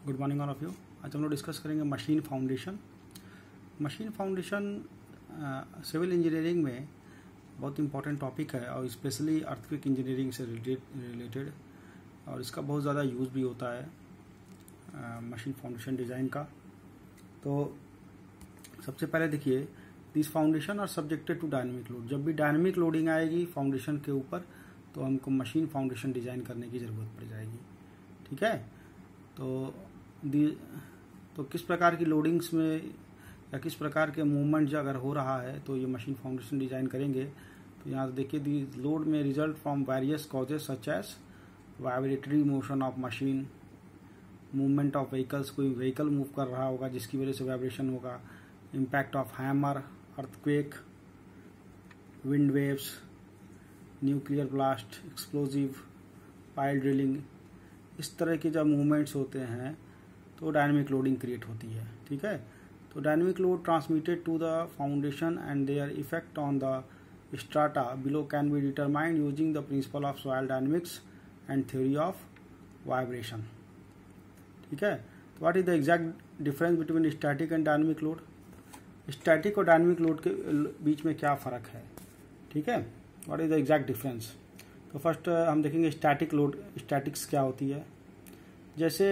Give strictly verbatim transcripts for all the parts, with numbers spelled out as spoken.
Good morning all of you. आज हम लोग डिस्कस करेंगे machine foundation. Machine foundation civil engineering में बहुत इंपॉर्टेंट टॉपिक है और स्पेशली अर्थक्वेक इंजीनियरिंग से रिलेटेड, और इसका बहुत ज़्यादा यूज़ भी होता है मशीन फाउंडेशन डिज़ाइन का। तो सबसे पहले देखिए, this foundation are subjected to dynamic load. जब भी डायनेमिक लोडिंग आएगी फाउंडेशन के ऊपर तो हमको मशीन फाउंडेशन डिज़ाइन करने की ज़रूरत पड़ जाएगी। ठीक है, तो दी तो किस प्रकार की लोडिंग्स में या किस प्रकार के मूवमेंट अगर हो रहा है तो ये मशीन फाउंडेशन डिज़ाइन करेंगे। तो यहाँ देखिए, दी लोड में result from various causes such as vibratory motion of machine, movement of vehicles, कोई व्हीकल मूव कर रहा होगा जिसकी वजह से वाइब्रेशन होगा, impact of hammer, earthquake, wind waves, nuclear blast, explosive, pile drilling, इस तरह के जब मूवमेंट्स होते हैं तो डायनेमिक लोडिंग क्रिएट होती है। ठीक है, तो dynamic load transmitted to the foundation and their effect on the strata below can be determined using the principle of soil dynamics and theory of vibration. ठीक है, तो what is the exact difference between static and dynamic load. Static और dynamic load के बीच में क्या फ़र्क है। ठीक है, what is the exact difference. तो फर्स्ट हम देखेंगे स्टैटिक लोड। स्टैटिक्स क्या होती है। जैसे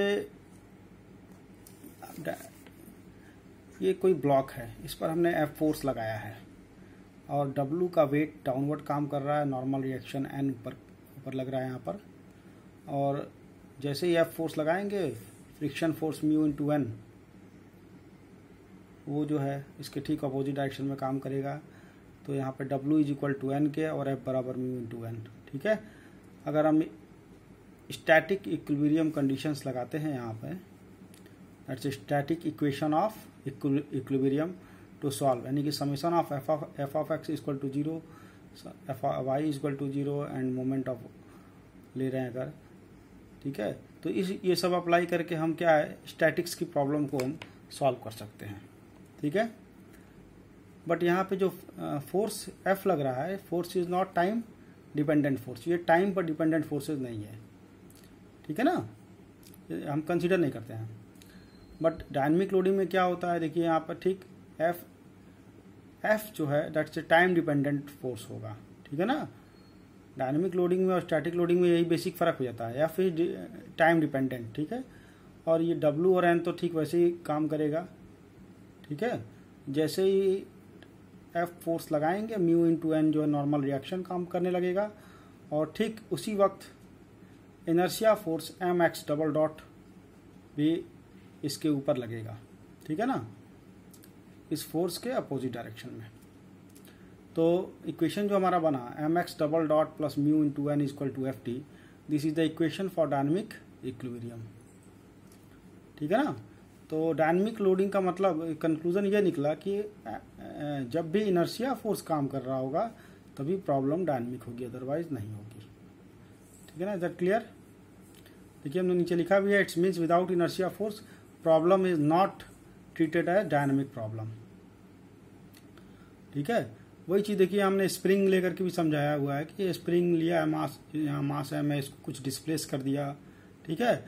ये कोई ब्लॉक है, इस पर हमने एफ फोर्स लगाया है और डब्लू का वेट डाउनवर्ड काम कर रहा है, नॉर्मल रिएक्शन एन ऊपर ऊपर लग रहा है यहाँ पर। और जैसे ही एफ फोर्स लगाएंगे, friction force mu into N, वो जो है इसके ठीक अपोजिट डायरेक्शन में काम करेगा। तो यहाँ पे W is equal to N के और F बराबर म्यू इंटू एन। ठीक है, अगर हम स्टैटिक इक्विलिब्रियम कंडीशंस लगाते हैं यहाँ पे, that's static equation of equilibrium to solve, यानी कि summation of F of F of x equal to zero, F y equal to zero and moment of ले रहे हैं अगर। ठीक है, तो इस ये सब अप्लाई करके हम क्या है, स्टैटिक्स की प्रॉब्लम को हम सॉल्व कर सकते हैं। ठीक है, बट यहाँ पे जो फोर्स F लग रहा है, force is not time dependent force, ये टाइम पर डिपेंडेंट फोर्सेज नहीं है। ठीक है ना, हम कंसीडर नहीं करते हैं। बट डायनेमिक लोडिंग में क्या होता है, देखिए यहाँ पर ठीक F F जो है that's a time dependent force होगा। ठीक है ना, डायनेमिक लोडिंग में और स्टैटिक लोडिंग में यही बेसिक फ़र्क हो जाता है, F इज टाइम डिपेंडेंट। ठीक है, और ये W और N तो ठीक वैसे ही काम करेगा। ठीक है, जैसे ही एफ फोर्स लगाएंगे, म्यू इंटू एन जो है नॉर्मल रिएक्शन काम करने लगेगा, और ठीक उसी वक्त inertia force m x double dot भी इसके ऊपर लगेगा। ठीक है ना, इस फोर्स के अपोजिट डायरेक्शन में। तो इक्वेशन जो हमारा बना, m x double dot plus mu into N equal to F T, this is the equation for dynamic equilibrium. ठीक है ना, तो डायनेमिक लोडिंग का मतलब कंक्लूजन ये निकला कि जब भी इनर्शिया फोर्स काम कर रहा होगा तभी प्रॉब्लम डायनेमिक होगी, अदरवाइज नहीं होगी। ठीक है ना, इज दैट क्लियर। देखिए हमने नीचे लिखा भी है, it's means without inertia force problem is not treated as dynamic problem. ठीक है, वही चीज़ देखिए हमने स्प्रिंग लेकर के भी समझाया हुआ है कि स्प्रिंग लिया है, मास यहाँ मास है, मैं इसको कुछ डिस्प्लेस कर दिया। ठीक है,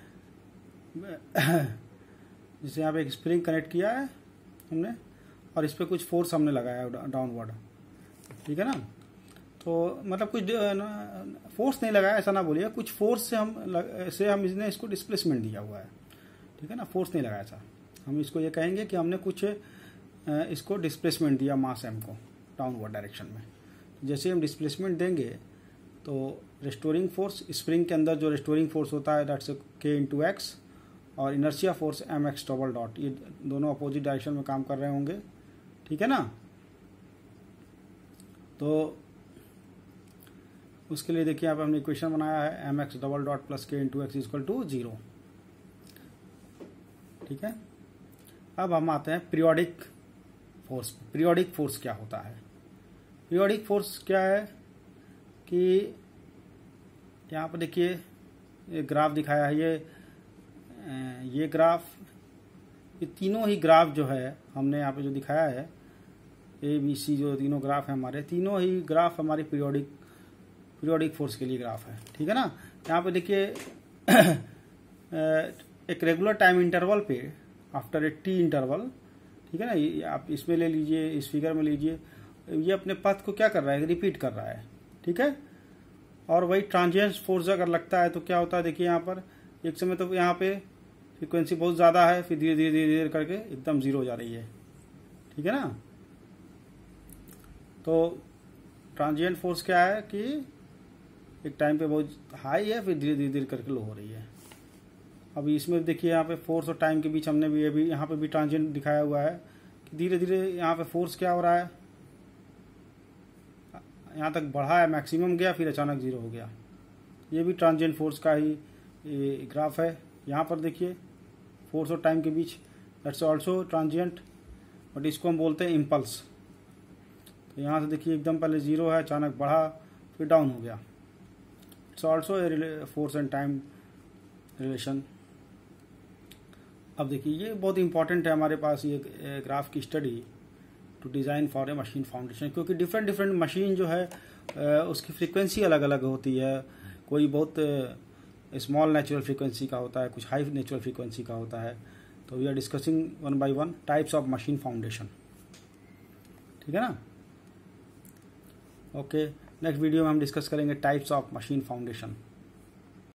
जैसे यहाँ पे एक स्प्रिंग कनेक्ट किया है हमने और इस पर कुछ फोर्स हमने लगाया डाउनवर्ड। ठीक है ना, तो मतलब कुछ फोर्स नहीं लगाया ऐसा ना बोलिए, कुछ फोर्स से हम लग, से हम इसने इसको डिस्प्लेसमेंट दिया हुआ है। ठीक है ना, फोर्स नहीं लगाया ऐसा, हम इसको ये कहेंगे कि हमने कुछ इसको डिस्प्लेसमेंट दिया मास एम को डाउनवर्ड डायरेक्शन में। जैसे हम डिस्प्लेसमेंट देंगे तो रेस्टोरिंग फोर्स, स्प्रिंग के अंदर जो रेस्टोरिंग फोर्स होता है दैट्स के इंटू एक्स, और inertia force m x double dot, ये दोनों अपोजिट डायरेक्शन में काम कर रहे होंगे। ठीक है ना, तो उसके लिए देखिए यहाँ पे हमने इक्वेशन बनाया है, m x double dot plus k into x equal to zero. ठीक है, अब हम आते हैं पीरियोडिक फोर्स। पीरियोडिक फोर्स क्या होता है। पीरियोडिक फोर्स क्या है कि यहाँ पर देखिए ये ग्राफ दिखाया है, ये ये ग्राफ, ये तीनों ही ग्राफ जो है हमने यहाँ पे जो दिखाया है, ए बी सी जो तीनों ग्राफ है हमारे, तीनों ही ग्राफ हमारी पीरियोडिक पीरियोडिक फोर्स के लिए ग्राफ है। ठीक है ना, यहाँ पे देखिए एक रेगुलर टाइम इंटरवल पे आफ्टर ए टी इंटरवल, ठीक है ना, ये आप इसमें ले लीजिए, इस फिगर में लीजिए, ये अपने पथ को क्या कर रहा है, रिपीट कर रहा है, ठीक है। और वही ट्रांजिएंट फोर्स अगर लगता है तो क्या होता है, देखिए यहाँ पर एक समय तो यहाँ पे फ्रीक्वेंसी बहुत ज़्यादा है, फिर धीरे धीरे धीरे धीरे करके एकदम जीरो जा रही है, ठीक है ना। तो ट्रांजिएंट फोर्स क्या है कि एक टाइम पे बहुत हाई है, फिर धीरे धीरे धीरे करके लो हो रही है। अभी इसमें देखिए यहाँ पे फोर्स और टाइम के बीच हमने भी अभी यहाँ पे भी ट्रांजिएंट दिखाया हुआ है कि धीरे धीरे यहाँ पे फोर्स क्या हो रहा है, यहाँ तक बढ़ा है, मैक्सिमम गया, फिर अचानक जीरो हो गया। ये भी ट्रांजिएंट फोर्स का ही ग्राफ है। यहाँ पर देखिए फोर्स और टाइम के बीच, दैट्स आल्सो ट्रांजिएंट, बट इसको हम बोलते हैं इम्पल्स। तो यहाँ से देखिए एकदम पहले जीरो है, अचानक बढ़ा, फिर डाउन हो गया। It's also a force and time relation. अब देखिए ये बहुत इंपॉर्टेंट है हमारे पास ये ग्राफ की study to design for a machine foundation, क्योंकि डिफरेंट डिफरेंट मशीन जो है उसकी फ्रीक्वेंसी अलग अलग होती है। कोई बहुत स्मॉल नेचुरल फ्रीक्वेंसी का होता है, कुछ हाई नेचुरल फ्रीक्वेंसी का होता है। तो we are discussing one by one types of machine foundation, ठीक है ना। ओके, नेक्स्ट वीडियो में हम डिस्कस करेंगे टाइप्स ऑफ मशीन फाउंडेशन।